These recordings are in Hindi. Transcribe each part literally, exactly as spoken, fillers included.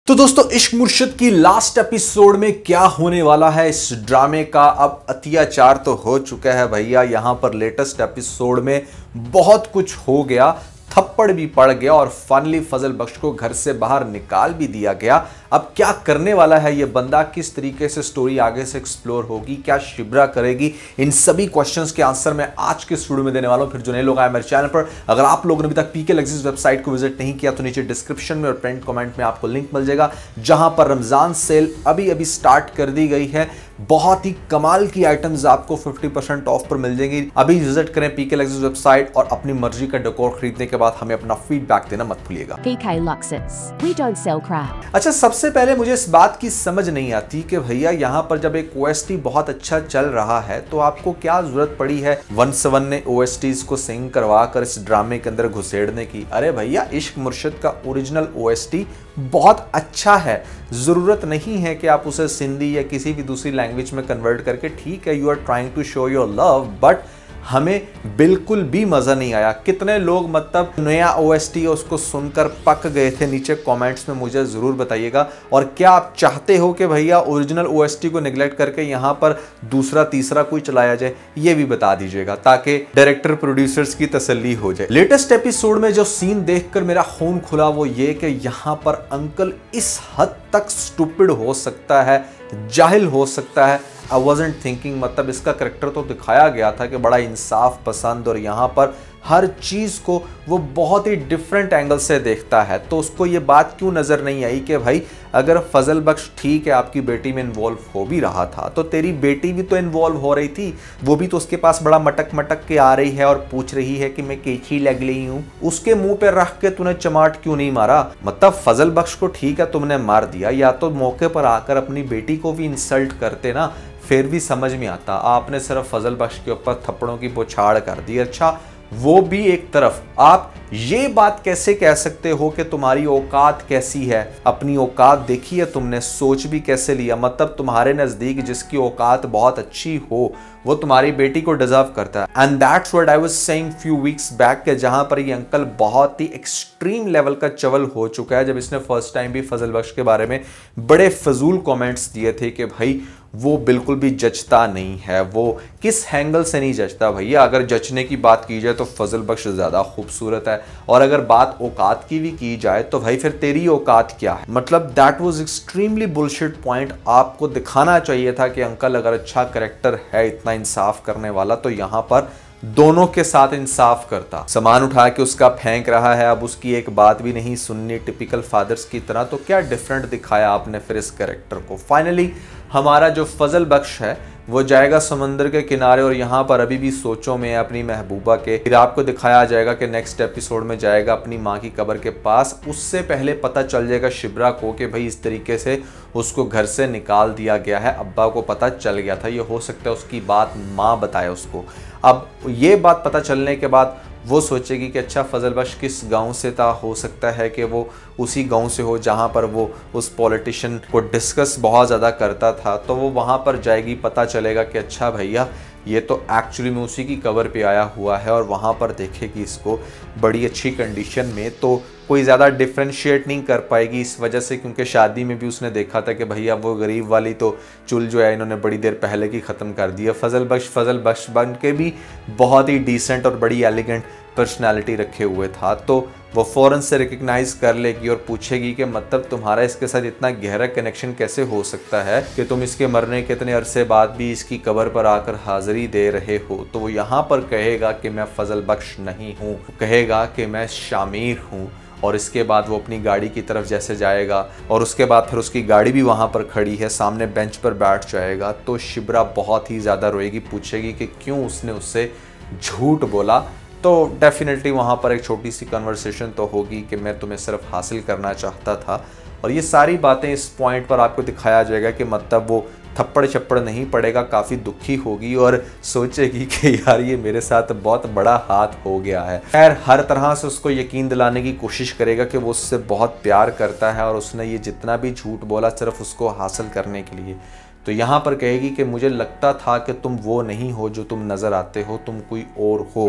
तो दोस्तों इश्क मुर्शिद की लास्ट एपिसोड में क्या होने वाला है, इस ड्रामे का अब अत्याचार तो हो चुका है भैया। यहां पर लेटेस्ट एपिसोड में बहुत कुछ हो गया, थप्पड़ भी पड़ गया और फाइनली फजल बख्श को घर से बाहर निकाल भी दिया गया। अब क्या करने वाला है ये बंदा, किस तरीके से स्टोरी आगे से एक्सप्लोर होगी, क्या शिब्रा करेगी, इन सभी क्वेश्चंस के आंसर मैं आज के स्टूडियो में देने वाला हूं। फिर जो नए लोग आए मेरे चैनल पर, अगर आप लोगों ने अभी तक पीके लग्जरीज वेबसाइट को विजिट नहीं किया तो नीचे डिस्क्रिप्शन में और फ्रेंड कमेंट में आपको लिंक मिल जाएगा, जहां पर रमजान सेल अभी अभी स्टार्ट कर दी गई है। बहुत ही कमाल की आइटम्स आपको पचास परसेंट ऑफ पर मिल जाएंगी। अभी विजिट करें पीके लग्जरीज वेबसाइट और अपनी मर्जी का डेकोर खरीदने के बाद हमें अपना फीडबैक देना मत भूलिएगा। P K Luxus. We don't sell crap. अच्छा, सबसे पहले मुझे इस बात की समझ नहीं आती कि भैया यहाँ पर जब एक ओएसटी बहुत अच्छा चल रहा है तो आपको क्या जरूरत पड़ी है वन सेवन ने ओएसटीज को सिंग करवा कर इस ड्रामे के अंदर घुसेड़ने की। अरे भैया, इश्क मुर्शिद का ओरिजिनल ओएसटी बहुत अच्छा है, जरूरत नहीं है कि आप उसे सिंधी या किसी भी दूसरी लैंग्वेज में कन्वर्ट करके, ठीक है you are trying to show your love, but हमें बिल्कुल भी मजा नहीं आया। कितने लोग मतलब नया ओएसटी उसको सुनकर पक गए थे, नीचे कमेंट्स में मुझे जरूर बताइएगा। और क्या आप चाहते हो कि भैया ओरिजिनल ओएसटी को नेग्लेक्ट करके यहाँ पर दूसरा तीसरा कोई चलाया जाए, ये भी बता दीजिएगा ताकि डायरेक्टर प्रोड्यूसर्स की तसल्ली हो जाए। लेटेस्ट एपिसोड में जो सीन देखकर मेरा खून खुला वो ये कि यहाँ पर अंकल इस हद तक स्टूपिड हो सकता है, जाहिल हो सकता है। आई वॉज़न्ट थिंकिंग, मतलब इसका करेक्टर तो दिखाया गया था कि बड़ा इंसाफ पसंद और यहाँ पर हर चीज़ को वो बहुत ही डिफरेंट एंगल से देखता है। तो उसको ये बात क्यों नज़र नहीं आई कि भाई अगर फजल बख्श ठीक है आपकी बेटी में इन्वॉल्व हो भी रहा था तो तेरी बेटी भी तो इन्वॉल्व हो रही थी, वो भी तो उसके पास बड़ा मटक मटक के आ रही है और पूछ रही है कि मैं कैची लग रही हूँ। उसके मुंह पे रख के तूने चमाट क्यों नहीं मारा? मतलब फजल बख्श को ठीक है तुमने मार दिया, या तो मौके पर आकर अपनी बेटी को भी इंसल्ट करते ना, फिर भी समझ में आता। आपने सिर्फ फजल बख्श के ऊपर थप्पड़ों की बौछार कर दी। अच्छा, वो भी एक तरफ, आप ये बात कैसे कह सकते हो कि तुम्हारी औकात कैसी है? अपनी औकात देखी है तुमने, सोच भी कैसे लिया? मतलब तुम्हारे नजदीक जिसकी औकात बहुत अच्छी हो वो तुम्हारी बेटी को डिजर्व करता है। And that's what I was saying few weeks back के जहां पर ये अंकल बहुत ही एक्सट्रीम लेवल का चवल हो चुका है। जब इसने फर्स्ट टाइम भी फजल बख्श के बारे में बड़े फजूल कमेंट्स दिए थे कि भाई वो बिल्कुल भी जचता नहीं है, वो किस एंगल से नहीं जचता भैया। अगर जचने की बात की जाए तो फजल बख्श ज़्यादा खूबसूरत है, और अगर बात औकात की भी की जाए तो भाई फिर तेरी औकात क्या है? मतलब that was extremely bullshit point. आपको दिखाना चाहिए था कि अंकल अगर अच्छा करेक्टर है, इतना इंसाफ करने वाला, तो यहाँ पर दोनों के साथ इंसाफ करता। सामान उठा के उसका फेंक रहा है, अब उसकी एक बात भी नहीं सुननी टिपिकल फादर्स की तरह। तो क्या डिफरेंट दिखाया आपने फिर इस कैरेक्टर को? फाइनली हमारा जो फजल बख्श है वो जाएगा समंदर के किनारे और यहाँ पर अभी भी सोचों में है अपनी महबूबा के। फिर आपको दिखाया जाएगा कि नेक्स्ट एपिसोड में जाएगा अपनी माँ की कब्र के पास। उससे पहले पता चल जाएगा शिब्रा को कि भाई इस तरीके से उसको घर से निकाल दिया गया है, अब्बा को पता चल गया था। ये हो सकता है उसकी बात माँ बताए उसको। अब ये बात पता चलने के बाद वो सोचेगी कि अच्छा फजल बख्श किस गांव से था, हो सकता है कि वो उसी गांव से हो जहां पर वो उस पॉलिटिशियन को डिस्कस बहुत ज़्यादा करता था। तो वो वहां पर जाएगी, पता चलेगा कि अच्छा भैया ये तो एक्चुअली में उसी की कवर पे आया हुआ है, और वहाँ पर देखेगी इसको बड़ी अच्छी कंडीशन में। तो कोई ज़्यादा डिफ्रेंशिएट नहीं कर पाएगी इस वजह से, क्योंकि शादी में भी उसने देखा था कि भैया वो गरीब वाली तो चुल जो है इन्होंने बड़ी देर पहले की ख़त्म कर दी है। फजल बख्श फजल बख्श बन के भी बहुत ही डिसेंट और बड़ी एलिगेंट पर्सनालिटी रखे हुए था। तो वो फ़ौरन से रिकग्नाइज कर लेगी और पूछेगी कि मतलब तुम्हारा इसके साथ इतना गहरा कनेक्शन कैसे हो सकता है कि तुम इसके मरने के इतने अरसे बाद भी इसकी कब्र पर आकर हाज़िरी दे रहे हो। तो वो यहाँ पर कहेगा कि मैं फजल बख्श नहीं हूँ, कहेगा कि मैं शामिर हूँ। और इसके बाद वो अपनी गाड़ी की तरफ जैसे जाएगा और उसके बाद फिर उसकी गाड़ी भी वहाँ पर खड़ी है, सामने बेंच पर बैठ जाएगा। तो शिब्रा बहुत ही ज़्यादा रोएगी, पूछेगी कि क्यों उसने उससे झूठ बोला। तो डेफिनेटली वहाँ पर एक छोटी सी कन्वर्सेशन तो होगी कि मैं तुम्हें सिर्फ हासिल करना चाहता था। और ये सारी बातें इस पॉइंट पर आपको दिखाया जाएगा कि मतलब वो थप्पड़ छप्पड़ नहीं पड़ेगा, काफ़ी दुखी होगी और सोचेगी कि यार ये मेरे साथ बहुत बड़ा हाथ हो गया है। खैर हर तरह से उसको यकीन दिलाने की कोशिश करेगा कि वो उससे बहुत प्यार करता है और उसने ये जितना भी झूठ बोला सिर्फ उसको हासिल करने के लिए। तो यहाँ पर कहेगी कि मुझे लगता था कि तुम वो नहीं हो जो तुम नज़र आते हो, तुम कोई और हो,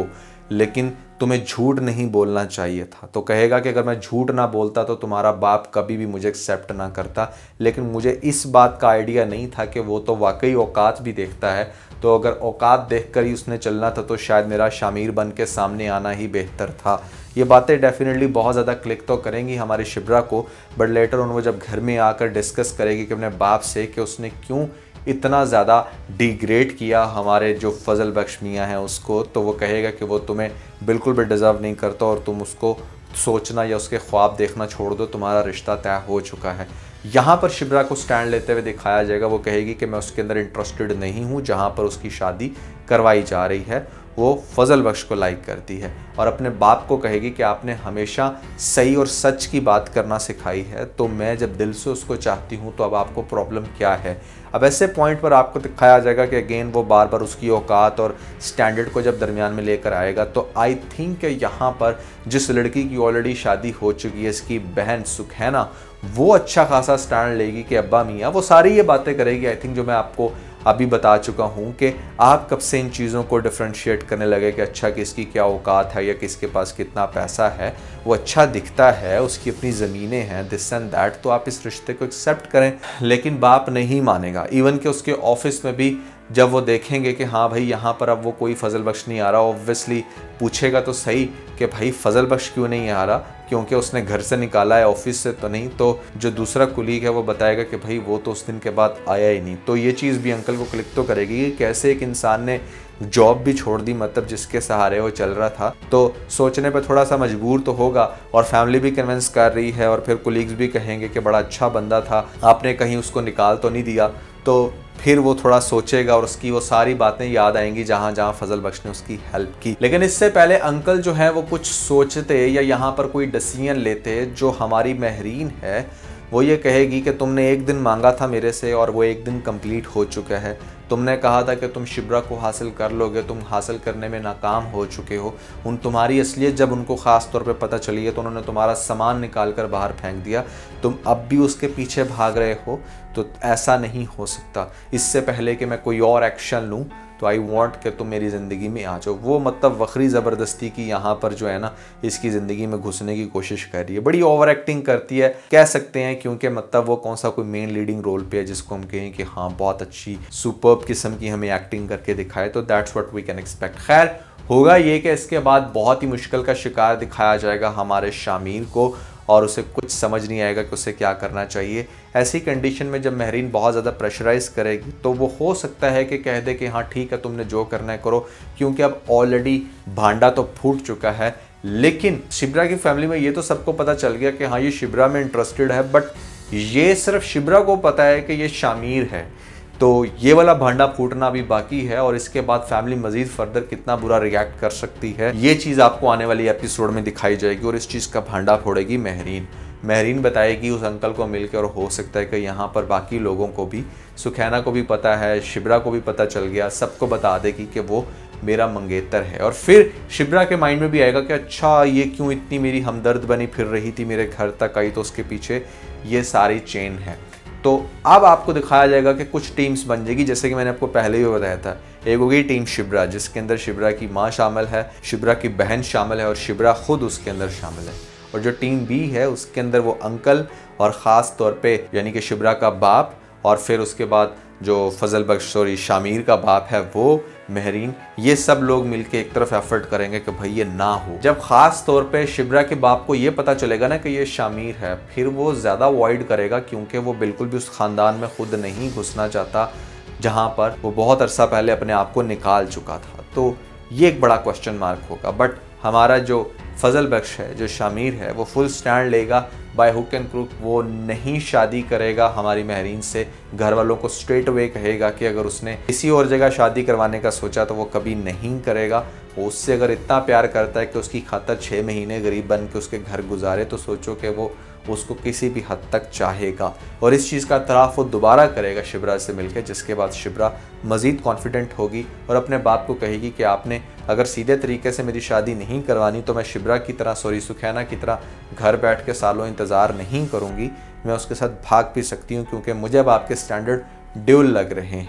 लेकिन तुम्हें झूठ नहीं बोलना चाहिए था। तो कहेगा कि अगर मैं झूठ ना बोलता तो तुम्हारा बाप कभी भी मुझे एक्सेप्ट ना करता, लेकिन मुझे इस बात का आइडिया नहीं था कि वो तो वाकई औकात भी देखता है। तो अगर औकात देखकर ही उसने चलना था तो शायद मेरा शामिर बन के सामने आना ही बेहतर था। ये बातें डेफिनेटली बहुत ज़्यादा क्लिक तो करेंगी हमारी शिब्रा को, बट लेटर ऑन वो जब घर में आकर डिस्कस करेगी कि अपने बाप से कि उसने क्यों इतना ज़्यादा डिग्रेड किया हमारे जो फजल बख्श मियाँ हैं उसको, तो वो कहेगा कि वो तुम्हें बिल्कुल भी डिज़र्व नहीं करता और तुम उसको सोचना या उसके ख्वाब देखना छोड़ दो, तुम्हारा रिश्ता तय हो चुका है। यहाँ पर शिब्रा को स्टैंड लेते हुए दिखाया जाएगा। वो कहेगी कि मैं उसके अंदर इंटरेस्टेड नहीं हूँ, जहाँ पर उसकी शादी करवाई जा रही है वो फजल बख्श को लाइक करती है, और अपने बाप को कहेगी कि आपने हमेशा सही और सच की बात करना सिखाई है, तो मैं जब दिल से उसको चाहती हूँ तो अब आपको प्रॉब्लम क्या है। अब ऐसे पॉइंट पर आपको दिखाया जाएगा कि अगेन वो बार बार उसकी औकात और स्टैंडर्ड को जब दरमियान में लेकर आएगा। तो आई थिंक यहाँ पर जिस लड़की की ऑलरेडी शादी हो चुकी है, इसकी बहन सुखैना, वो अच्छा खासा स्टैंड लेगी कि अब्बा मियाँ, वो सारी ये बातें करेगी आई थिंक जो मैं आपको अभी बता चुका हूँ कि आप कब से इन चीज़ों को डिफ्रेंशिएट करने लगे कि अच्छा किसकी क्या औकात है या किसके पास कितना पैसा है, वो अच्छा दिखता है, उसकी अपनी ज़मीनें हैं, दिस एंड दैट, तो आप इस रिश्ते को एक्सेप्ट करें। लेकिन बाप नहीं मानेगा। इवन कि उसके ऑफिस में भी जब वो देखेंगे कि हाँ भाई यहाँ पर अब वो कोई फजल बख्श नहीं आ रहा, ऑब्वियसली पूछेगा तो सही कि भाई फजल बख्श क्यों नहीं आ रहा, क्योंकि उसने घर से निकाला है, ऑफिस से तो नहीं। तो जो दूसरा कुलीग है वो बताएगा कि भाई वो तो उस दिन के बाद आया ही नहीं। तो ये चीज़ भी अंकल को क्लिक तो करेगी कि कैसे एक इंसान ने जॉब भी छोड़ दी, मतलब जिसके सहारे वो चल रहा था। तो सोचने पे थोड़ा सा मजबूर तो होगा, और फैमिली भी कन्विंस कर रही है, और फिर कुलीग्स भी कहेंगे कि बड़ा अच्छा बंदा था, आपने कहीं उसको निकाल तो नहीं दिया। तो फिर वो थोड़ा सोचेगा और उसकी वो सारी बातें याद आएंगी जहाँ जहाँ फजल बख्श ने उसकी हेल्प की। लेकिन इससे पहले अंकल जो है वो कुछ सोचते या यहाँ पर कोई डिसीजन लेते। जो हमारी महरीन है वो ये कहेगी कि तुमने एक दिन मांगा था मेरे से और वो एक दिन कंप्लीट हो चुका है। तुमने कहा था कि तुम शिब्रा को हासिल कर लोगे, तुम हासिल करने में नाकाम हो चुके हो। उन तुम्हारी असलियत जब उनको ख़ास तौर पे पता चली है तो उन्होंने तुम्हारा सामान निकाल कर बाहर फेंक दिया। तुम अब भी उसके पीछे भाग रहे हो, तो ऐसा नहीं हो सकता। इससे पहले कि मैं कोई और एक्शन लूँ तो आई वॉन्ट कि तुम मेरी ज़िंदगी में आ जाओ। वो मतलब वक्री ज़बरदस्ती की यहाँ पर जो है ना इसकी ज़िंदगी में घुसने की कोशिश कर रही है। बड़ी ओवर एक्टिंग करती है कह सकते हैं, क्योंकि मतलब वो कौन सा कोई मेन लीडिंग रोल पे है जिसको हम कहें कि हाँ बहुत अच्छी सुपर्ब किस्म की हमें एक्टिंग करके दिखाए, तो that's what we can expect. खैर होगा ये कि इसके बाद बहुत ही मुश्किल का शिकार दिखाया जाएगा हमारे शामिर को, और उसे कुछ समझ नहीं आएगा कि उसे क्या करना चाहिए। ऐसी कंडीशन में जब महरीन बहुत ज़्यादा प्रेशराइज करेगी तो वो हो सकता है कि कह दे कि हाँ ठीक है तुमने जो करना है करो, क्योंकि अब ऑलरेडी भांडा तो फूट चुका है। लेकिन शिब्रा की फैमिली में ये तो सबको पता चल गया कि हाँ ये शिब्रा में इंटरेस्टेड है, बट ये सिर्फ शिब्रा को पता है कि ये शामिर है। तो ये वाला भांडा फूटना भी बाकी है, और इसके बाद फैमिली मजीद फर्दर कितना बुरा रिएक्ट कर सकती है ये चीज़ आपको आने वाली एपिसोड में दिखाई जाएगी। और इस चीज़ का भांडा फोड़ेगी महरीन। महरीन बताएगी उस अंकल को मिलकर, और हो सकता है कि यहाँ पर बाकी लोगों को भी, सुखैना को भी पता है, शिब्रा को भी पता चल गया, सबको बता देगी कि वो मेरा मंगेतर है। और फिर शिब्रा के माइंड में भी आएगा कि अच्छा ये क्यों इतनी मेरी हमदर्द बनी फिर रही थी, मेरे घर तक आई, तो उसके पीछे ये सारी चेन है। तो अब आपको दिखाया जाएगा कि कुछ टीम्स बन जाएगी, जैसे कि मैंने आपको पहले ही बताया था। एक होगी टीम शिब्रा, जिसके अंदर शिब्रा की माँ शामिल है, शिब्रा की बहन शामिल है, और शिब्रा खुद उसके अंदर शामिल है। और जो टीम बी है उसके अंदर वो अंकल, और ख़ास तौर पे यानी कि शिब्रा का बाप, और फिर उसके बाद जो फजल बख्श सॉरी शामिर का बाप है वो, महरीन, ये सब लोग मिलके एक तरफ एफर्ट करेंगे कि भाई ये ना हो। जब खास तौर पे शिब्रा के बाप को ये पता चलेगा ना कि ये शामिर है, फिर वो ज़्यादा अवॉइड करेगा, क्योंकि वो बिल्कुल भी उस ख़ानदान में खुद नहीं घुसना चाहता जहाँ पर वो बहुत अरसा पहले अपने आप को निकाल चुका था। तो ये एक बड़ा क्वेश्चन मार्क होगा। बट हमारा जो फजल बख्श है, जो शामिर है, वो फुल स्टैंड लेगा बाय हुक एंड क्रुक। वो नहीं शादी करेगा हमारी महरीन से। घर वालों को स्ट्रेट अवे कहेगा कि अगर उसने किसी और जगह शादी करवाने का सोचा तो वो कभी नहीं करेगा। वो उससे अगर इतना प्यार करता है कि उसकी खातर छः महीने गरीब बन के उसके घर गुजारे, तो सोचो कि वो उसको किसी भी हद तक चाहेगा। और इस चीज़ का तराफ वो दोबारा करेगा शिब्रा से मिलकर, जिसके बाद शिब्रा मज़ीद कॉन्फिडेंट होगी और अपने बाप को कहेगी कि आपने अगर सीधे तरीके से मेरी शादी नहीं करवानी तो मैं शिब्रा की तरह सॉरी सुखैना की तरह घर बैठ के सालों इंतज़ार नहीं करूँगी। मैं उसके साथ भाग भी सकती हूँ, क्योंकि मुझे अब आपके स्टैंडर्ड ड्यूल लग रहे हैं।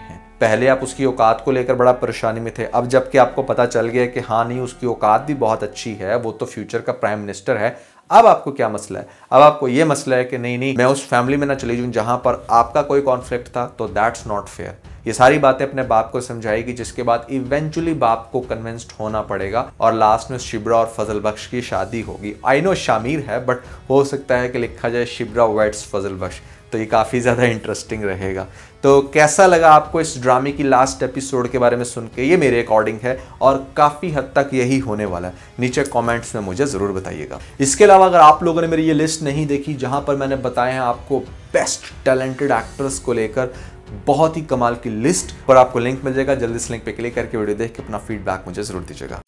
पहले आप उसकी औकात को लेकर बड़ा परेशानी में थे, अब जबकि आपको पता चल गया कि हाँ नहीं उसकी औकात भी बहुत अच्छी है, वो तो फ्यूचर का प्राइम मिनिस्टर है, अब आपको क्या मसला है? अब आपको ये मसला है कि नहीं नहीं मैं उस फैमिली में ना चली जाऊं जहां पर आपका कोई कॉन्फ्लिक्ट था, तो दैट्स नॉट फेयर। ये सारी बातें अपने बाप को समझाएगी, जिसके बाद इवेंचुअली बाप को कन्विंस्ड होना पड़ेगा और लास्ट में शिब्रा और फजल बख्श की शादी होगी। आई नो शामिर है, बट हो सकता है कि लिखा जाए शिब्रा वेड्स फजल बख्श, तो ये काफ़ी ज़्यादा इंटरेस्टिंग रहेगा। तो कैसा लगा आपको इस ड्रामे की लास्ट एपिसोड के बारे में सुन के? ये मेरे अकॉर्डिंग है और काफ़ी हद तक यही होने वाला है। नीचे कमेंट्स में मुझे ज़रूर बताइएगा। इसके अलावा अगर आप लोगों ने मेरी ये लिस्ट नहीं देखी जहां पर मैंने बताए हैं आपको बेस्ट टैलेंटेड एक्टर्स को लेकर बहुत ही कमाल की लिस्ट, पर आपको लिंक मिल जाएगा, जल्दी इस लिंक पे क्लिक करके वीडियो देख के अपना फीडबैक मुझे ज़रूर दीजिएगा।